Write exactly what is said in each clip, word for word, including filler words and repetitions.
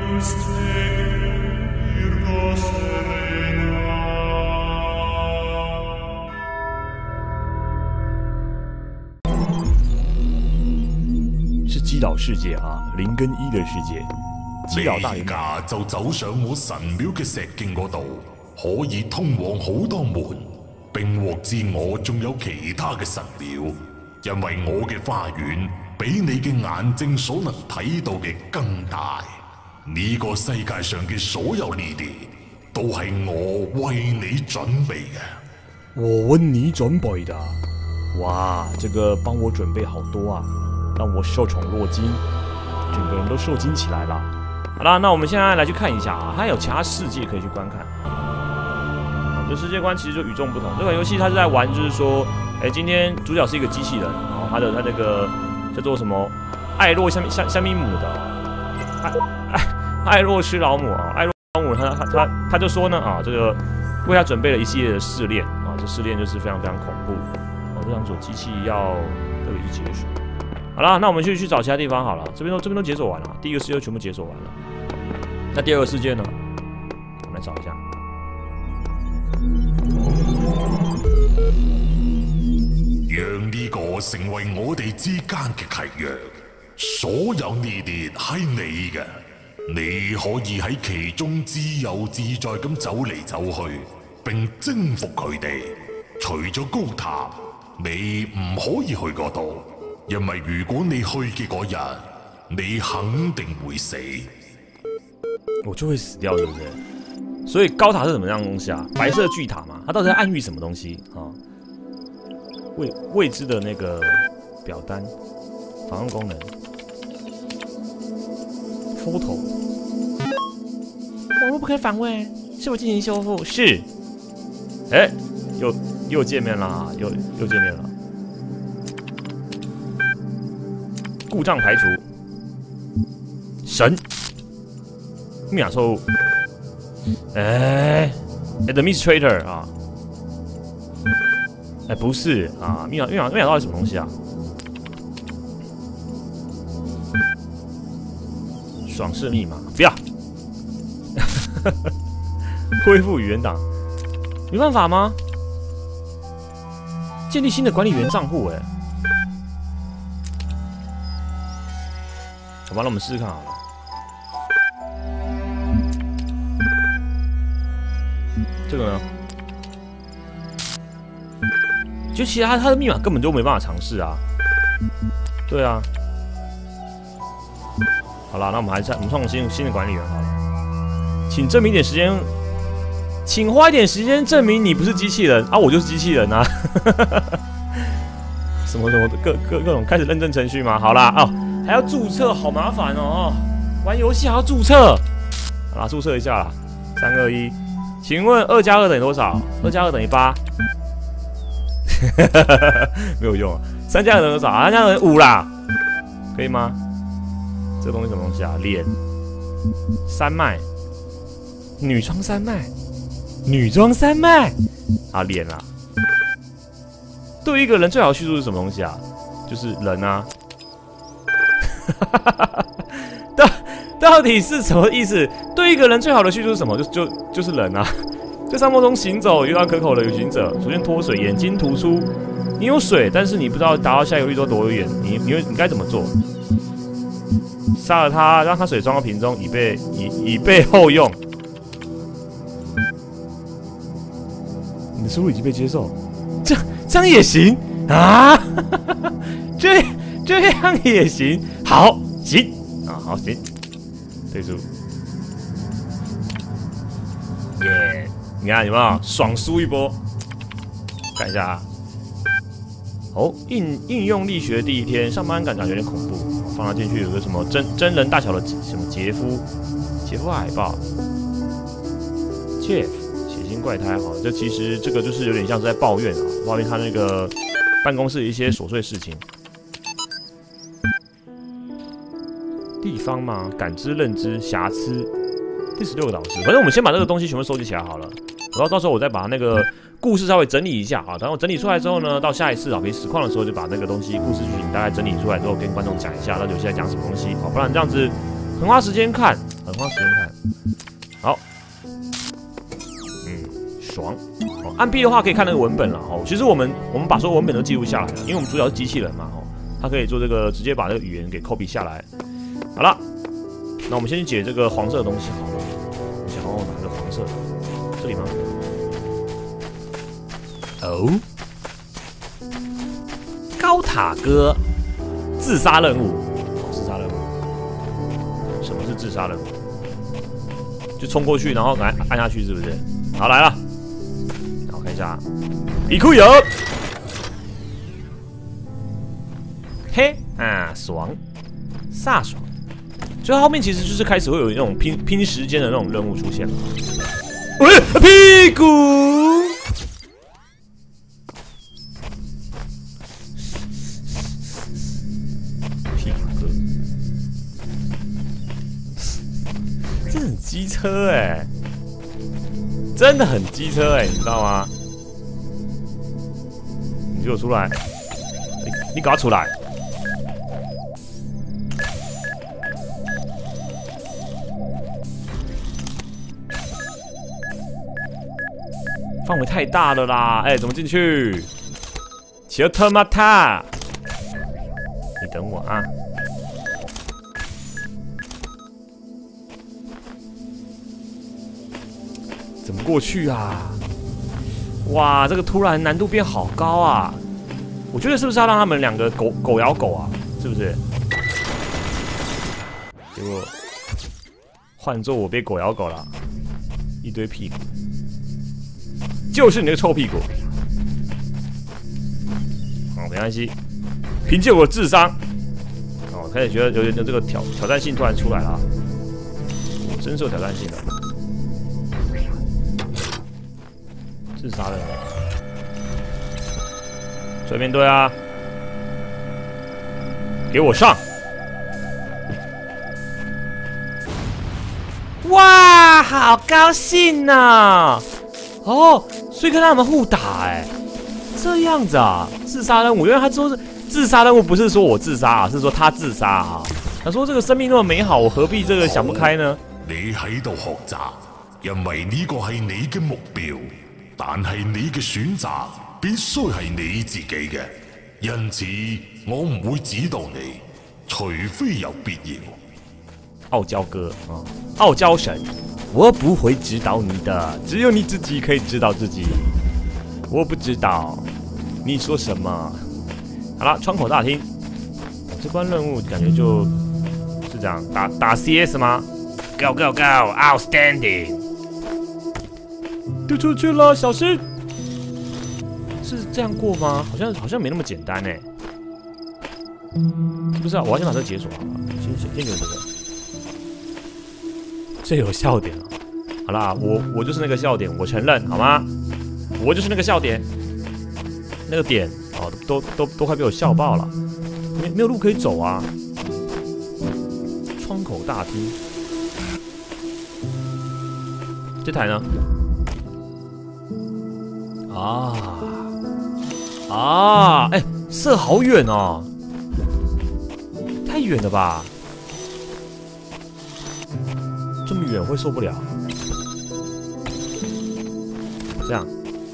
是基佬世界啊，零跟一的世界。基佬大聯盟就走上我神廟嘅石徑嗰度，可以通往好多門，並獲知我仲有其他嘅神廟，因為我嘅花園比你嘅眼睛所能睇到嘅更大。呢、這個世界上嘅所有呢啲，都係我為你準備嘅。 我為你準備的，哇，這個幫我準備好多啊，讓我受寵若驚，整個人都受驚起來了。好啦，那我們現在來去看一下啊，它有其他世界可以去觀看。好，這世界觀其實就與眾不同。這款遊戲它是在玩，就是說，哎，今天主角是一個機器人，然後它的它那個叫做什麼艾洛香香香米姆的，艾艾艾洛吃老母啊，艾洛老母他他他他就說呢啊，這個為他準備了一系列的試煉啊，這試煉就是非常非常恐怖。哦，這兩組機器要都已經結束。好啦，那我們就去找其他地方好了。這邊都這邊都解鎖完了，第一個世界全部解鎖完了。那第二個世界呢？我們來找一下。 讓呢個成為我哋之間嘅契約，所有呢啲係你嘅，你可以喺其中自由自在咁走嚟走去，並征服佢哋。除咗高塔，你唔可以去嗰度。因為如果你去嘅嗰日，你肯定會死。 我就會死掉，對不對？所以高塔是什麼樣的東西啊？白色巨塔嘛，它到底在暗喻什麼東西啊？未未知的那個表單，訪問功能 ，photo， 網絡不可以訪問，是否進行修復？是。哎，又又見面啦，又又見面了。故障排除，神，密碼錯誤，哎 ，administrator 啊，哎，不是啊，密碼密碼密碼到底什麼東西啊？爽式密碼，不要，恢復語言檔，沒辦法嗎？建立新的管理員賬戶，哎。好吧，那我們試試看好了。這個呢？就其他它的密碼根本就沒辦法嘗試啊。對啊。好了，那我們還是我們創新新的管理員好了。請證明一點時間，請花一點時間證明你不是機器人啊！我就是機器人啊。什麼什麼各各各種開始認證程序嗎？好啦，哦。還要註冊，好麻煩哦！玩遊戲還要註冊，好啦，註冊一下啦。三二一，請問二加二等於多少？二加二等於八。沒有用啊。三加二等於多少？三加二等於五啦，可以嗎？這個東西什麼東西啊？臉，山脈，女裝山脈，女裝山脈啊，臉啦。對一個人最好的敘述是什麼東西啊？就是人啊。到到底是什麼意思？對一個人最好的敘述是什麼？就就就是人啊，在沙漠中行走，遇到可口的旅行者，逐漸脫水，眼睛突出。你有水，但是你不知道達到下游綠洲多遠，你你你該怎麼做？殺了他，讓他水裝到瓶中，以備以以備後用。你的輸入已經被接受，這這樣也行啊？這。這樣也行，好行啊，好行，退出。耶、yeah ，你看有沒有爽輸一波？看一下啊。哦，應應用力學第一天，上班感覺有點恐怖。放它進去有個什麼真真人大小的什麼傑夫，傑夫海報 ，Jeff 血腥怪胎，好，這其實這個就是有點像是在抱怨啊，抱怨他那個辦公室的一些瑣碎事情。地方嘛，感知、認知、瑕疵，第十六個導師。反正我們先把這個東西全部收集起來好了，然後到時候我再把那個故事稍微整理一下啊。然後整理出來之後呢，到下一次老皮實況的時候，就把那個東西故事劇情大概整理出來之後，跟觀眾講一下到底現在講什麼東西啊。不然這樣子很花時間看， 很花时间看。好，嗯，爽。哦，按 B 的话可以看那个文本了哦。其实我们我们把所有文本都记录下来了，因为我们主角是机器人嘛哦，它可以做这个直接把这个语言给 copy 下来。好了，那我们先去解这个黄色的东西好了。我想要哪个黄色的？这里吗？哦，高塔哥自杀任务。哦，自杀任务。什么是自杀任务？就冲过去，然后按按下去，是不是？好，来了。好，看一下，李库有，嘿啊，爽，飒爽。所以后面其实就是开始会有那种拼拼时间的那种任务出现了。喂，屁股，屁股哥，这很机车哎、欸，真的很机车哎、欸，你知道吗？你给我出来！你你给我出来！范围太大了啦！哎、欸，怎么进去？切特玛塔！你等我啊！怎么过去啊？哇，这个突然难度变好高啊！我觉得是不是要让他们两个狗狗咬狗啊？是不是？结果换做我被狗咬狗了，一堆屁股，就是你那个臭屁股。好，没关系，凭借我的智商，哦，开始觉得有点这个挑挑战性突然出来了啊，深受挑战性的。自杀了，随便对啊，给我上！哇，好高兴呐、哦，所以跟他们互打哎、欸，这样子啊，自杀任务，因为他说是自杀任务，不是说我自杀啊，是说他自杀啊。他说这个生命那么美好，我何必这个想不开呢？ 你喺度學習，因為呢個係你嘅目標。但係你嘅選擇必須係你自己嘅，因此我唔會指導你，除非有必要。 傲娇哥啊，傲娇神，我不會指導你的，只有你自己可以指導自己。我不知道你說什麼。好了，窗口大廳，這關任務感覺就是這樣，打打 C S 嗎 ？Go go go! Outstanding！丢出去了，小心！是这样过吗？好像好像没那么简单哎。不是啊，我要先把这个解锁好了，先先先留这个，最有笑点了。好啦，我我就是那个笑点，我承认好吗？我就是那个笑点，那个点哦，都都都快被我笑爆了，没没有路可以走啊！窗口大厅，这台呢？啊啊！哎、欸，射好远哦，太远了吧？这么远会受不了。这样，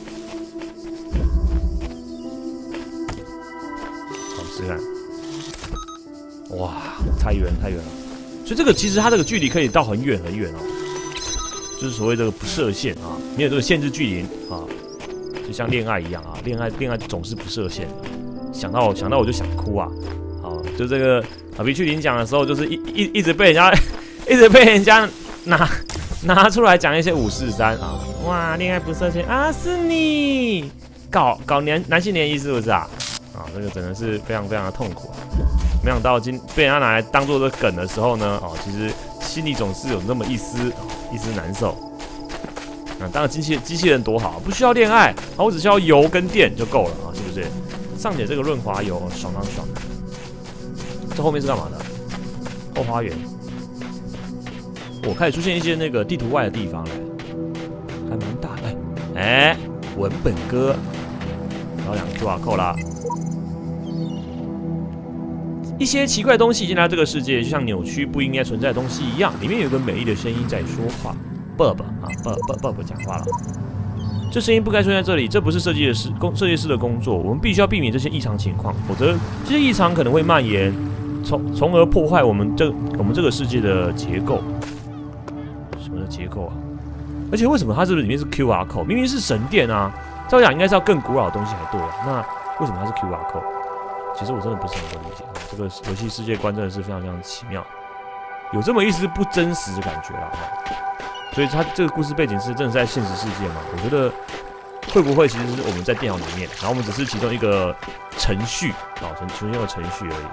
好试试看。哇，太远太远了。所以这个其实它这个距离可以到很远很远哦，就是所谓这个不设限啊，没有这个限制距离啊。就像恋爱一样啊，恋爱恋爱总是不设限的。想到想到我就想哭啊！好，就这个啊，比去领奖的时候，就是一一一直被人家一直被人家拿拿出来讲一些五四三啊，哇，恋爱不设限啊，是你搞搞男男性联谊是不是啊？啊，这个真的是非常非常的痛苦啊！没想到今被人家拿来当做这个梗的时候呢，哦，其实心里总是有那么一丝一丝难受。啊，当然机器机器人多好，不需要恋爱，啊，我只需要油跟电就够了啊，是不是？上点这个润滑油，爽爽爽。这后面是干嘛的？后花园。我开始出现一些那个地图外的地方了，还蛮大的。哎、欸欸，文本哥，然后两 Q R code 啦。 一些奇怪的东西进来到这个世界，就像扭曲不应该存在的东西一样，里面有个美丽的声音在说话。Bob 啊 ，Bob Bob Bob 讲话了。这声音不该出现在这里，这不是设计的事工设计师的工作。我们必须要避免这些异常情况，否则这些异常可能会蔓延，从从而破坏我们这我们这个世界的结构。什么的结构啊？而且为什么它这个里面是 Q R code？ 明明是神殿啊，照讲应该是要更古老的东西才对啊。那为什么它是 Q R code？ 其实我真的不是很能理解，这个游戏世界观真的是非常非常奇妙，有这么一丝不真实的感觉啦。所以它这个故事背景是真的是在现实世界嘛？我觉得会不会其实是我们在电脑里面，然后我们只是其中一个程序啊，程其中一个程序而已。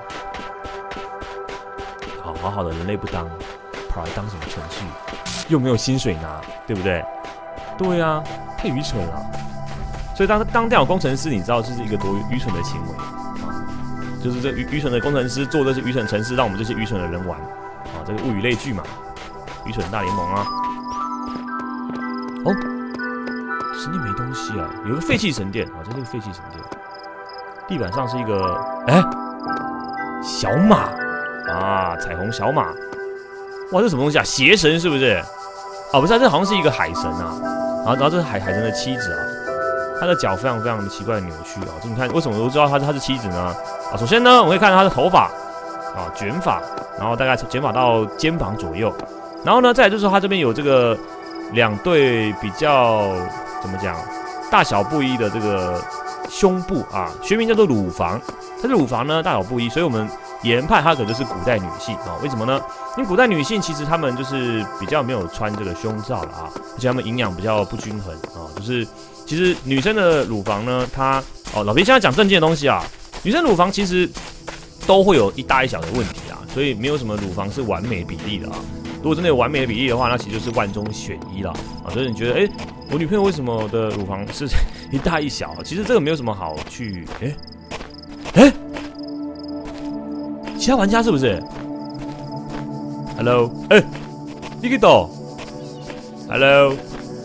好好好的人类不当，跑来当什么程序？又没有薪水拿，对不对？对啊，太愚蠢了。所以当当电脑工程师，你知道这是一个多愚蠢的行为啊！就是这愚愚蠢的工程师做这些愚蠢程式，让我们这些愚蠢的人玩啊！这个物以类聚嘛，愚蠢大联盟啊！哦，神殿没东西啊，有个废弃神殿啊，这是个废弃神殿。地板上是一个哎、欸、小马啊，彩虹小马。哇，这是什么东西啊？邪神是不是？啊，不是、啊，这好像是一个海神啊。然后，然后这是海海神的妻子啊，他的脚非常非常的奇怪的扭曲啊。这你看，为什么我都知道他是他是妻子呢？啊，首先呢，我们可以看到他的头发啊卷发，然后大概卷发到肩膀左右。然后呢，再来就是说他这边有这个两对比较怎么讲大小不一的这个胸部啊，学名叫做乳房。它的乳房呢大小不一，所以我们研判它可能就是古代女性啊。为什么呢？因为古代女性其实她们就是比较没有穿这个胸罩了啊，而且她们营养比较不均衡啊。就是其实女生的乳房呢，它哦老皮现在讲正经的东西啊，女生乳房其实都会有一大一小的问题啊，所以没有什么乳房是完美比例的啊。如果真的有完美的比例的话，那其实就是万中选一了啊。所以你觉得，哎、欸，我女朋友为什么的乳房是一大一小？其实这个没有什么好去，哎、欸，哎、欸，其他玩家是不是 ？Hello， 哎、欸，你给懂 ？Hello，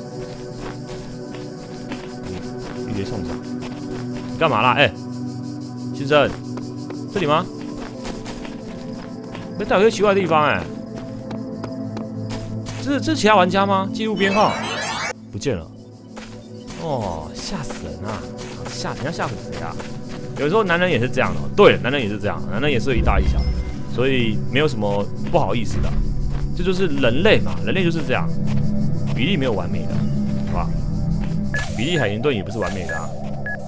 你别送上，你干嘛啦？哎、欸，先生，这里吗？没带我去奇怪的地方哎、欸。这这是其他玩家吗？记录编号不见了。哦，吓死人啊！吓，你要吓唬谁啊？有时候男人也是这样的。对，男人也是这样，男人也是有一大一小，所以没有什么不好意思的。这就是人类嘛，人类就是这样，比例没有完美的，好吧？比利海灵顿也不是完美的啊。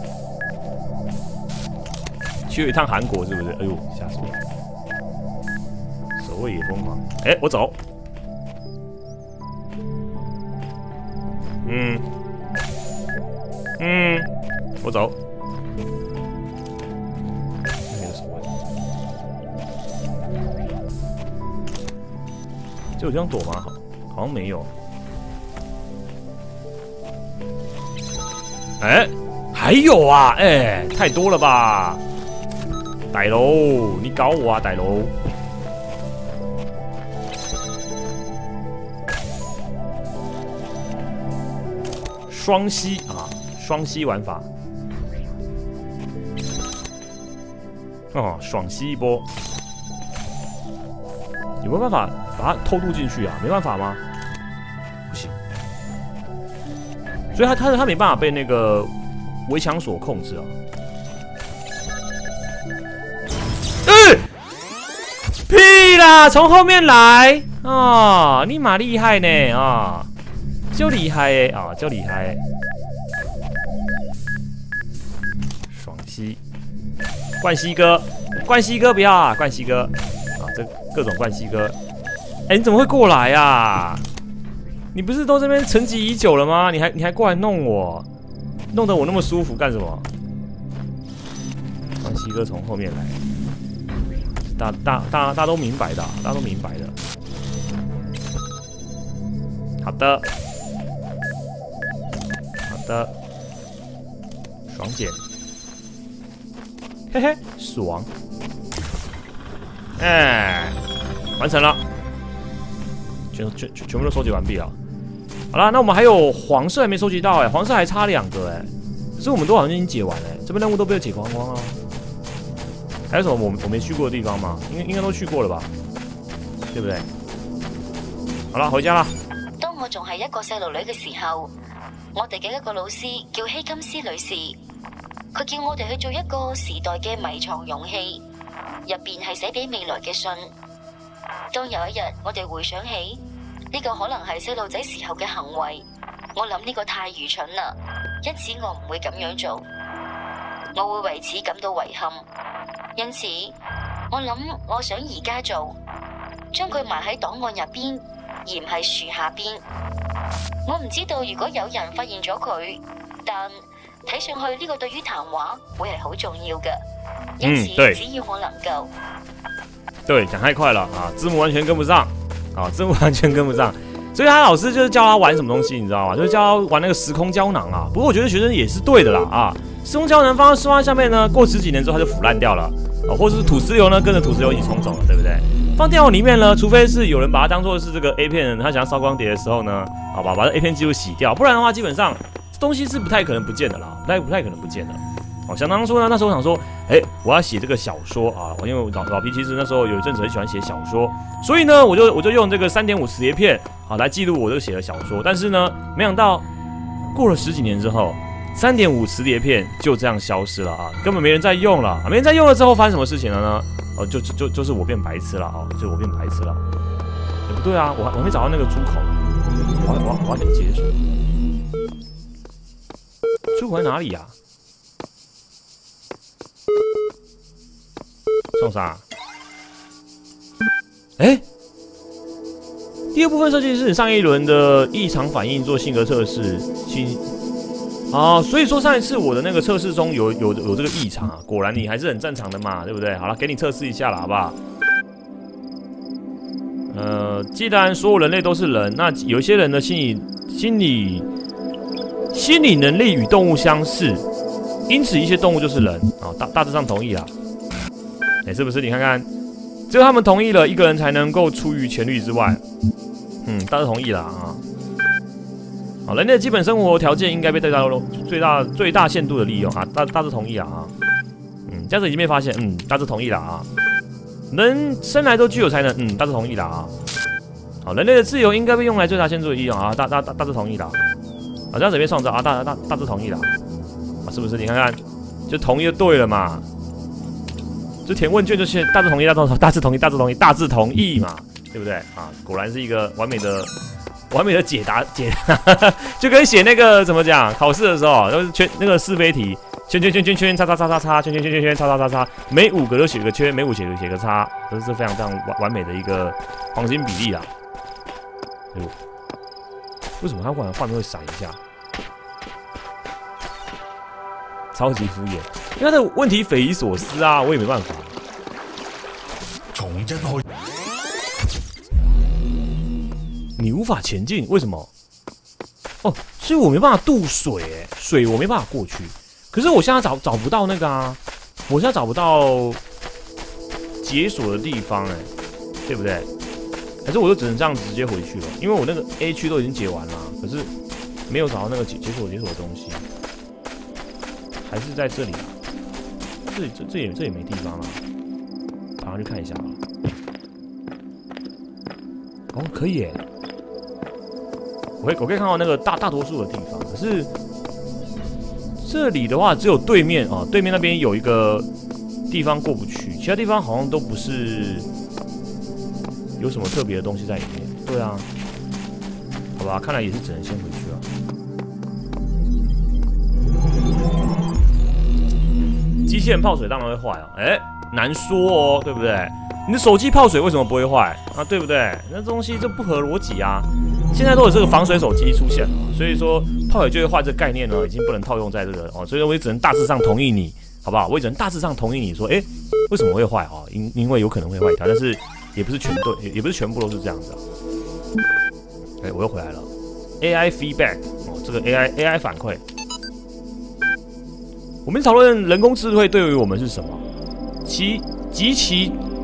去了一趟韩国是不是？哎呦，吓死我了！守卫也疯狂。哎、欸，我走。嗯，嗯，我走。没有守卫，这有地方躲吗？好，好像没有。哎、欸，还有啊！哎、欸，太多了吧！歹楼，你搞我啊，歹楼！双吸啊，双吸玩法。哦，爽吸一波。有没有办法把它偷渡进去啊？没办法吗？不行。所以他他他没办法被那个围墙所控制啊。哎、欸，屁啦！从后面来啊！你蛮厉害呢啊！就厉害哎啊，就厉害！爽吸，冠希哥，冠希哥不要啊，冠希哥啊，这各种冠希哥。哎、欸，你怎么会过来啊？你不是都这边沉寂已久了吗？你还你还过来弄我，弄得我那么舒服干什么？冠希哥从后面来，大大大大家都明白的、啊，大家都明白的。好的。的爽减，嘿嘿，爽！哎，完成了，全全全全部都收集完毕了。好了，那我们还有黄色还没收集到哎、欸，黄色还差两个哎、欸，可是我们都好像已经解完了、欸，这边任务都被解光光了。 还有什么我我没去过的地方吗？应该应該都去過了吧？對不對？好啦，回家啦。 當我仲係一個細路女嘅時候，我哋嘅一個老師叫希金斯女士，佢叫我哋去做一個時代嘅迷藏容器，入邊係寫俾未來嘅信。當有一日我哋回想起呢個可能係細路仔時候嘅行為，我諗呢個太愚蠢啦，因此我唔會咁樣做，我會為此感到遺憾。因此，我諗我想而家做，將佢埋喺檔案入邊，而唔係樹下邊。我唔知道如果有人發現咗佢，但睇上去呢個對於談話會係好重要嘅。因此， 嗯、 只要我能夠， 對，講太快了啊，字幕完全跟不上啊，字幕完全跟不上。所以他老師就是教他玩什麼東西，你知道嗎？就是教他玩那個時空膠囊啊。不過我覺得學生也是對的啦啊，時空膠囊放在石化下面呢，過十幾年之後它就腐爛掉了。哦，或者是土石流呢，跟着土石流一起沖走了，對不對？放電腦裡面呢，除非是有人把它當做是這個 A 片人，他想要燒光碟的時候呢，好吧，把這 A 片記錄洗掉，不然的話，基本上東西是不太可能不見的啦，不太不太可能不見的。哦，想當初呢，那時候我想說，哎，我要寫這個小說啊，因為老老皮其實那時候有一陣子很喜歡寫小說，所以呢，我就我就用這個三點五磁碟片啊來記錄我這個寫的小說。但是呢，沒想到過了十幾年之後。三點五磁碟片就這樣消失了啊，根本沒人在用了。沒人在用了之後發生什麼事情了呢？哦，就就就就是我變白痴了啊，就我變白痴了。也不對啊，我還我還沒找到那個出口，我要我要我要點解鎖？出口在哪裡呀、啊？送啥？哎，第二部分設計是上一輪的異常反應做性格測試，請。啊，所以說上一次我的那個測試中有有有這個異常啊，果然你還是很正常的嘛，對不對？好了，給你測試一下了，好不好？呃，既然所有人類都是人，那有一些人的心理心理心理能力與動物相似，因此一些動物就是人啊，大大致上同意啦。哎，是不是？你看看，只有他們同意了，一個人才能夠出於權力之外。嗯，大致同意了啊。好，人類的基本生活條件應該被最大最大最大限度的利用啊，大大致同意了啊。嗯，這樣子已經被發現，嗯，大致同意了啊。人生來都具有才能，嗯，大致同意了啊。好，人類的自由應該被用來最大限度的利用啊，大大大大致同意了。啊，這樣子被創造啊，大大大致同意了。啊，是不是？你看看，就同意就對了嘛。就填問卷就是大致同意，大致大致同意，大致同意，大致同意嘛，對不對？啊，果然是一個完美的。完美的解答解答，就跟寫那個怎麼講，考試的時候都是圈那個是非題，圈圈圈圈圈，叉叉叉叉叉，圈圈圈圈圈，叉叉叉叉，每五個都寫個圈，每五寫個寫個叉，都是非常非常完完美的一個黃金比例啦。哎呦，為什麼他忽然畫面會閃一下？超級敷衍，因為他的問題匪夷所思啊，我也沒辦法。 從一開。 你無法前進，為什麼？哦，所以我沒辦法渡水，哎，水我沒辦法過去。可是我現在找找不到那個啊，我現在找不到解鎖的地方，哎，對不對？還是我就只能這樣直接回去了？因為我那個 A 區都已經解完了，可是沒有找到那個解解鎖解鎖的東西，還是在這裡啊？這裡這這也這也沒地方了，跑上去看一下啊。哦，可以耶。我可以我可以看到那個大大多數的地方，可是這裡的話只有對面啊，對面那邊有一個地方過不去，其他地方好像都不是有什麼特別的東西在裡面。對啊，好吧，看來也是只能先回去了。機器人泡水當然會壞哦，哎，難說哦，對不對？你的手機泡水為什麼不會壞啊？對不對？那東西就不合邏輯啊。現在都有這個防水手機出現了，所以說泡水就會壞這個概念呢，已經不能套用在這個哦，所以我也只能大致上同意你，好不好？我也只能大致上同意你說，哎，為什麼會壞啊？因因為有可能會壞掉，但是也不是全對，也不是全部都是這樣子啊。哎，我又回來了 ，A I feedback 哦，這個 A I A I 反饋，我們討論人工智慧對於我們是什麼？其及其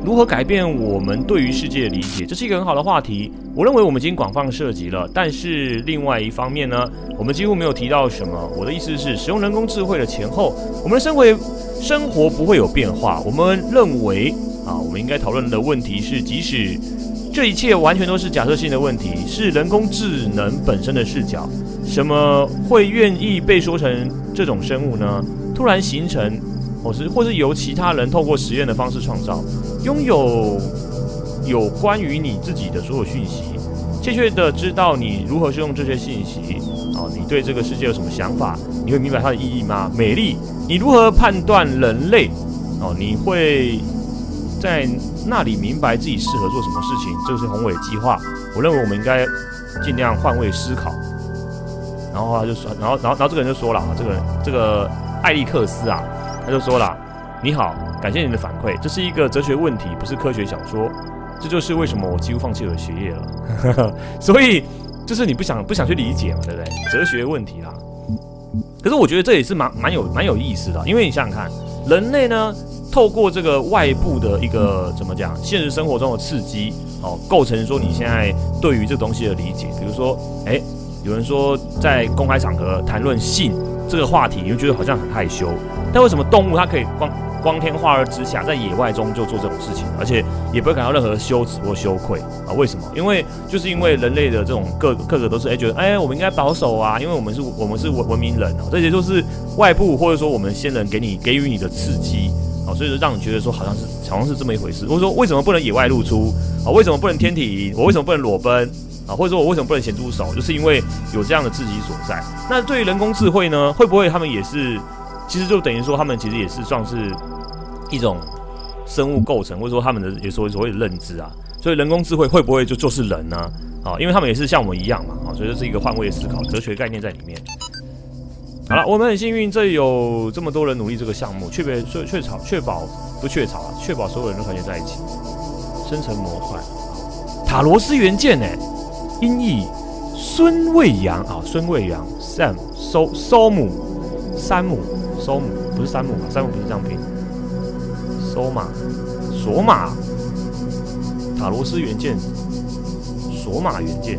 如何改变我们对于世界的理解？这是一个很好的话题。我认为我们已经广泛涉及了，但是另外一方面呢，我们几乎没有提到什么。我的意思是，使用人工智慧的前后，我们的生活生活不会有变化。我们认为啊，我们应该讨论的问题是，即使这一切完全都是假设性的问题，是人工智能本身的视角，什么会愿意被说成这种生物呢？突然形成。或是或是由其他人透过实验的方式创造，拥有有关于你自己的所有讯息，确切的知道你如何使用这些信息。哦，你对这个世界有什么想法？你会明白它的意义吗？美丽，你如何判断人类？哦，你会在那里明白自己适合做什么事情？这个是宏伟计划。我认为我们应该尽量换位思考。然后他就说，然后然后然后这个人就说了啊，这个这个艾利克斯啊。他就说了：“你好，感谢你的反馈，这是一个哲学问题，不是科学小说。这就是为什么我几乎放弃了学业了。所以就是你不想不想去理解嘛，对不对？哲学问题啦。可是我觉得这也是蛮蛮有蛮有意思的，因为你想想看，人类呢，透过这个外部的一个怎么讲，现实生活中的刺激，哦，构成说你现在对于这个东西的理解。比如说，哎，有人说在公开场合谈论性这个话题，你就觉得好像很害羞。”但为什么动物它可以光光天化日之下在野外中就做这种事情，而且也不会感到任何羞耻或羞愧啊？为什么？因为就是因为人类的这种各各个都是哎觉得哎我们应该保守啊，因为我们是我们是文文明人哦，这些都是外部或者说我们先人给你给予你的刺激啊，所以就让你觉得说好像是好像是这么一回事。或者说为什么不能野外露出啊？为什么不能天体营？我为什么不能裸奔？啊，或者说我为什么不能咸猪手？就是因为有这样的刺激所在。那对于人工智慧呢，会不会他们也是？其实就等于说，他们其实也是算是一种生物构成，或者说他们的也所谓所谓的认知啊。所以人工智慧会不会就就是人呢？啊，因为他们也是像我们一样嘛，啊，所以这是一个换位思考、哲学概念在里面。好了，我们很幸运，这有这么多人努力这个项目，确别确确保确保不确保啊，确保所有人都团结在一起。生成模块，塔罗斯元件呢？音译孙卫阳啊，孙卫阳 Sam 收收姆山姆。收姆不是山姆嘛？山姆不是这样拼。收马，索马，塔罗斯元件，索马元件。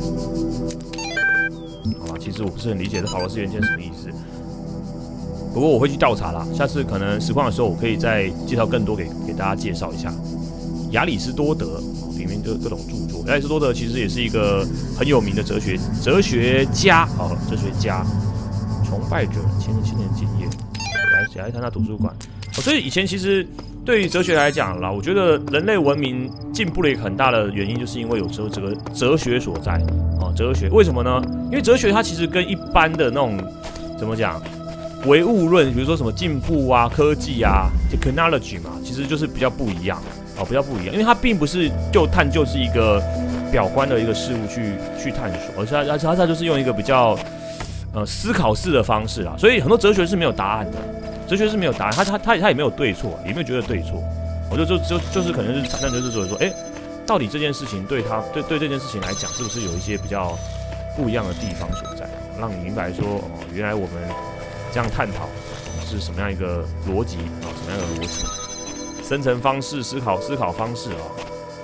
好吧，其实我不是很理解这塔罗斯元件什么意思。不过我会去调查啦，下次可能实况的时候，我可以再介绍更多给给大家介绍一下。亚里士多德里面就各种著作，亚里士多德其实也是一个很有名的哲学哲学家哦，哲学家。崇拜者，千年千年敬业。来，来看他图书馆。哦，所以以前其实对于哲学来讲啦，我觉得人类文明进步了一个很大的原因，就是因为有时候这个哲学所在。哦，哲学为什么呢？因为哲学它其实跟一般的那种怎么讲唯物论，比如说什么进步啊、科技啊 ，technology 嘛，其实就是比较不一样。哦，比较不一样，因为它并不是就探究是一个表观的一个事物去去探索，而是它而且它它就是用一个比较呃思考式的方式啦。所以很多哲学是没有答案的，哲学是没有答案，它它它它也没有对错，也没有觉得对错。我就就就就是可能就是那就是说说，哎，到底这件事情对他对对这件事情来讲，是不是有一些比较不一样的地方所在，让你明白说哦，原来我们这样探讨是什么样一个逻辑啊，什么样的逻辑。生成方式、思考思考方式啊、哦，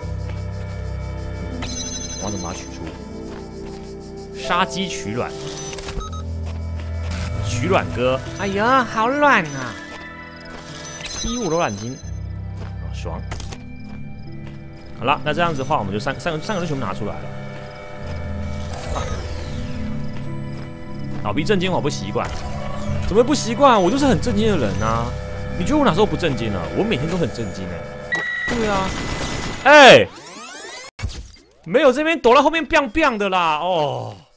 我要怎么把它取出？杀鸡取卵，取卵哥，哎呀，好软啊！第五柔软筋，啊，爽。好了，那这样子的话，我们就三三个三个都全部拿出来了。啊、倒闭震惊我不习惯，怎么会不习惯？我就是很震惊的人啊！你觉得我哪时候不震惊了？我每天都很震惊哎。对啊，哎、欸，没有这边躲在后面 biang biang 的啦哦。